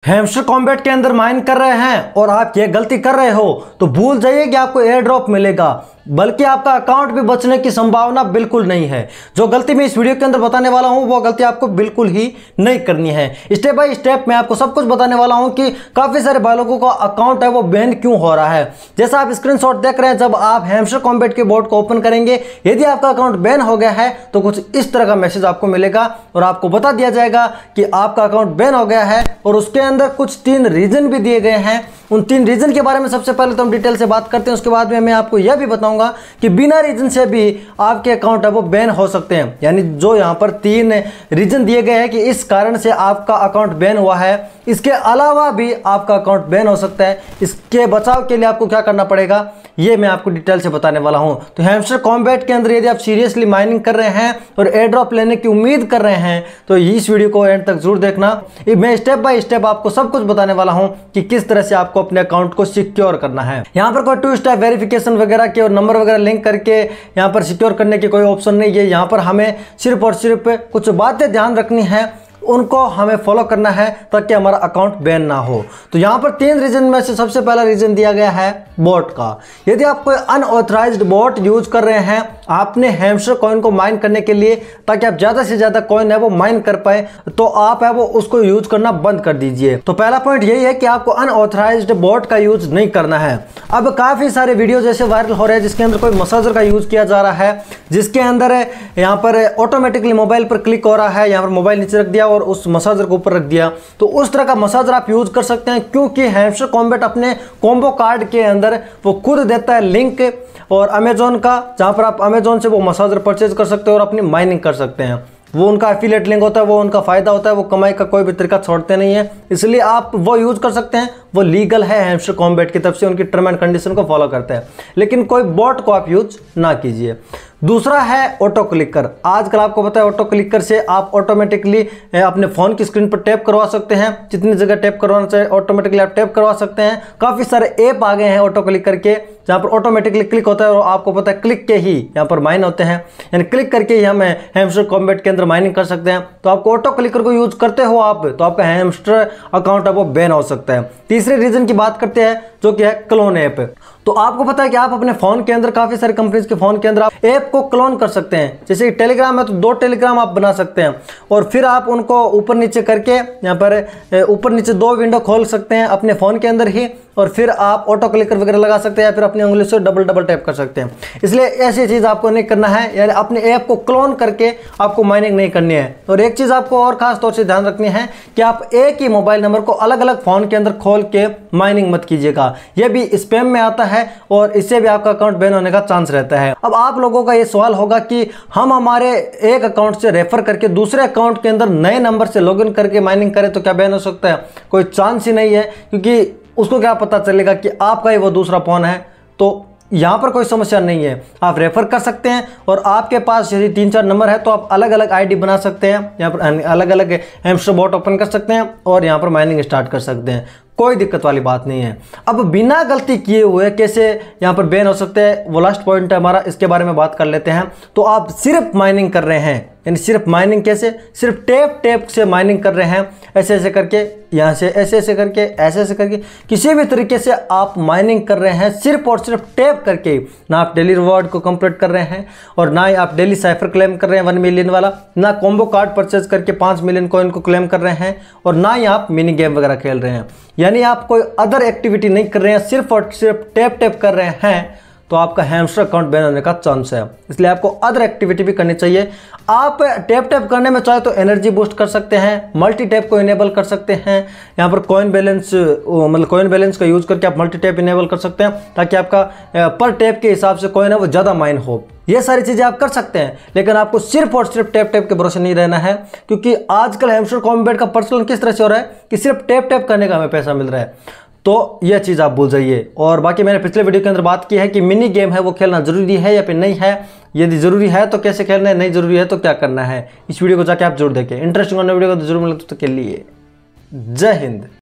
Hamster Kombat के अंदर mine कर रहे हैं और आप ये गलती कर रहे हो तो भूल जाइए कि आपको एयर ड्रॉप मिलेगा, बल्कि आपका अकाउंट भी बचने की संभावना बिल्कुल नहीं है। जो गलती मैं इस वीडियो के अंदर बताने वाला हूं वो गलती आपको बिल्कुल ही नहीं करनी है। स्टेप बाय स्टेप मैं आपको सब कुछ बताने वाला हूं कि काफी सारे भाई लोगों का अकाउंट है वो बैन क्यों हो रहा है। जैसा आप स्क्रीनशॉट देख रहे हैं, जब आप हैमस्टर कॉम्बैट के बोर्ड को ओपन करेंगे, यदि आपका अकाउंट बैन हो गया है तो कुछ इस तरह का मैसेज आपको मिलेगा और आपको बता दिया जाएगा कि आपका अकाउंट बैन हो गया है और उसके अंदर कुछ 3 रीजन भी दिए गए हैं। उन 3 रीजन के बारे में सबसे पहले तो हम डिटेल से बात करते हैं, उसके बाद में मैं आपको यह भी बताऊंगा कि बिना रीजन से भी आपके अकाउंट है वो बैन हो सकते हैं। यानी जो यहाँ पर 3 रीजन दिए गए हैं कि इस कारण से आपका अकाउंट बैन हुआ है, इसके अलावा भी आपका अकाउंट बैन हो सकता है। इसके बचाव के लिए आपको क्या करना पड़ेगा ये मैं आपको डिटेल से बताने वाला हूं। तो हैमस्टर कॉम्बैट के अंदर यदि आप सीरियसली माइनिंग कर रहे हैं और एयर ड्रॉप लेने की उम्मीद कर रहे हैं तो इस वीडियो को एंड तक जरूर देखना। मैं स्टेप बाय स्टेप आपको सब कुछ बताने वाला हूं कि किस तरह से आपको अपने अकाउंट को सिक्योर करना है। यहाँ पर कोई 2 स्टेप वेरिफिकेशन वगैरह के और नंबर वगैरह लिंक करके यहाँ पर सिक्योर करने की कोई ऑप्शन नहीं है। यहाँ पर हमें सिर्फ और सिर्फ कुछ बातें ध्यान रखनी है, उनको हमें फॉलो करना है ताकि हमारा अकाउंट बैन ना हो। तो यहाँ पर 3 रीजन में से सबसे पहला रीजन दिया गया है बोट का। यदि आप कोई अनऑथराइज्ड बोट यूज कर रहे हैं आपने हैमस्टर कॉइन को माइन करने के लिए, ताकि आप ज्यादा से ज्यादा कॉइन है वो माइन कर पाए, तो आप है वो उसको यूज करना बंद कर दीजिए। तो पहला पॉइंट यही है कि आपको अनऑथराइज्ड बोट का यूज नहीं करना है। अब काफी सारे वीडियो जैसे वायरल हो रहे हैं जिसके अंदर कोई मसाजर का यूज किया जा रहा है, जिसके अंदर यहाँ पर ऑटोमेटिकली मोबाइल पर क्लिक हो रहा है, यहाँ पर मोबाइल नीचे रख दिया और उस मसाजर को ऊपर रख दिया। तो उस तरह का मसाजर आप यूज कर सकते हैं, क्योंकि हैमस्टर कॉम्बैट अपने कॉम्बो कार्ड के अंदर वो खुद देता है लिंक और अमेजोन का, जहां पर आप अमेजोन से वो मसाजर परचेज कर सकते हो और अपनी माइनिंग कर सकते हैं। वो उनका एफिलिएट लिंक होता है, वो उनका फायदा होता है, वो कमाई का कोई भी तरीका छोड़ते नहीं है, इसलिए आप वो यूज कर सकते हैं। वो लीगल है हैमस्टर कॉम्बैट की तरफ से, उनकी टर्म एंड कंडीशन को फॉलो करते हैं, लेकिन कोई बॉट को आप यूज ना कीजिए। दूसरा है ऑटो क्लिकर। आजकल आपको पता है ऑटो क्लिकर से आप ऑटोमेटिकली अपने फोन की स्क्रीन पर टैप करवा सकते हैं, जितनी जगह टैप करवाना चाहिए ऑटोमेटिकली आप टैप करवा सकते हैं। काफी सारे ऐप आ गए हैं ऑटो क्लिकर के, जहां पर ऑटोमेटिकली क्लिक होता है और आपको पता है क्लिक के ही यहाँ पर माइन होते हैं, यानी क्लिक करके ही हम हैमस्टर कॉम्बैट के अंदर माइनिंग कर सकते हैं। तो आपको ऑटो क्लिकर को यूज करते हो आप तो आपका हैमस्टर अकाउंट है वो बैन हो सकता है। तीसरे रीजन की बात करते हैं जो कि है क्लोन ऐप। तो आपको पता है कि आप अपने फोन के अंदर, काफी सारे कंपनीज के फोन के अंदर आप ऐप को क्लोन कर सकते हैं। जैसे टेलीग्राम है तो 2 टेलीग्राम आप बना सकते हैं और फिर आप उनको ऊपर नीचे करके यहाँ पर ऊपर नीचे 2 विंडो खोल सकते हैं अपने फोन के अंदर ही, और फिर आप ऑटो क्लिकर वगैरह लगा सकते हैं या फिर अपनी उंगली से डबल टैप कर सकते हैं। इसलिए ऐसी चीज आपको नहीं करना है, यानी अपने ऐप को क्लोन करके आपको माइनिंग नहीं करनी है। और एक चीज आपको और खास तौर से ध्यान रखनी है कि आप एक ही मोबाइल नंबर को अलग अलग फोन के अंदर खोल के माइनिंग मत कीजिएगा, यह भी स्पैम में आता है और इससे भी आपका अकाउंट बैन होने का चांस रहता है। अब आप लोगों का ये सवाल होगा कि हम हमारे एक अकाउंट से रेफर करके दूसरे अकाउंट के अंदर नए नंबर से लॉगिन करके माइनिंग करें तो क्या बैन हो सकता है? कोई चांस ही नहीं है, क्योंकि उसको क्या पता चलेगा कि आपका ही वो दूसरा फोन है। तो यहाँ पर कोई समस्या नहीं है, आप रेफर कर सकते हैं और आपके पास यदि 3-4 नंबर है तो आप अलग अलग आईडी बना सकते हैं, यहाँ पर अलग अलग हैमस्टर बॉट ओपन कर सकते हैं और यहाँ पर माइनिंग स्टार्ट कर सकते हैं, कोई दिक्कत वाली बात नहीं है। अब बिना गलती किए हुए कैसे यहाँ पर बैन हो सकते हैं, वो लास्ट पॉइंट है हमारा, इसके बारे में बात कर लेते हैं। तो आप सिर्फ माइनिंग कर रहे हैं, यानी सिर्फ माइनिंग कैसे, सिर्फ टैप से माइनिंग कर रहे हैं, ऐसे ऐसे करके, यहाँ से ऐसे ऐसे करके, ऐसे ऐसे करके, किसी भी तरीके से आप माइनिंग कर रहे हैं सिर्फ और सिर्फ टैप करके। ना आप डेली रिवॉर्ड को कंप्लीट कर रहे हैं और ना ही आप डेली साइफर क्लेम कर रहे हैं 1 मिलियन वाला, ना कॉम्बो कार्ड परचेज करके 5 मिलियन कॉइन को क्लेम कर रहे हैं, और ना ही आप मिनी गेम वगैरह खेल रहे हैं, यानी आप कोई अदर एक्टिविटी नहीं कर रहे हैं, सिर्फ और सिर्फ टैप कर रहे हैं, तो आपका हैमस्टर अकाउंट बैन होने का चांस है। इसलिए आपको अदर एक्टिविटी भी करनी चाहिए। आप टैप करने में चाहे तो एनर्जी बूस्ट कर सकते हैं, मल्टी टैप को इनेबल कर सकते हैं, यहाँ पर कॉइन बैलेंस मतलब कॉइन बैलेंस का यूज करके आप मल्टी टैप इनेबल कर सकते हैं, ताकि आपका पर टैप के हिसाब से कॉइन है वो ज़्यादा माइन हो। ये सारी चीज़ें आप कर सकते हैं, लेकिन आपको सिर्फ और सिर्फ टैप के भरोसे नहीं रहना है, क्योंकि आजकल हैमस्टर कॉम्बैट का पर्सनल किस तरह से हो रहा है कि सिर्फ टैप करने का हमें पैसा मिल रहा है। तो यह चीज़ आप भूल जाइए। और बाकी मैंने पिछले वीडियो के अंदर बात की है कि मिनी गेम है वो खेलना जरूरी है या फिर नहीं है, यदि जरूरी है तो कैसे खेलना है, नहीं जरूरी है तो क्या करना है। इस वीडियो को जाके आप जरूर देखें, इंटरेस्टिंग वीडियो को तो जरूर मिले। तो के लिए जय हिंद।